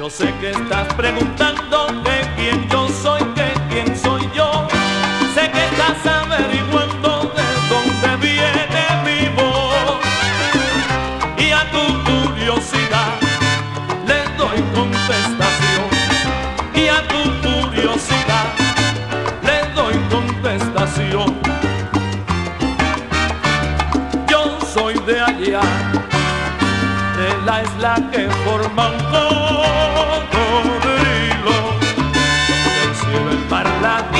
Yo sé que estás preguntando que quién yo soy, que quién soy yo. Sé que estás averiguando de dónde viene mi voz. Y a tu curiosidad le doy contestación. Y a tu curiosidad le doy contestación. Yo soy de allá, de la isla que forma un cocodrilo, donde el cielo, el mar, la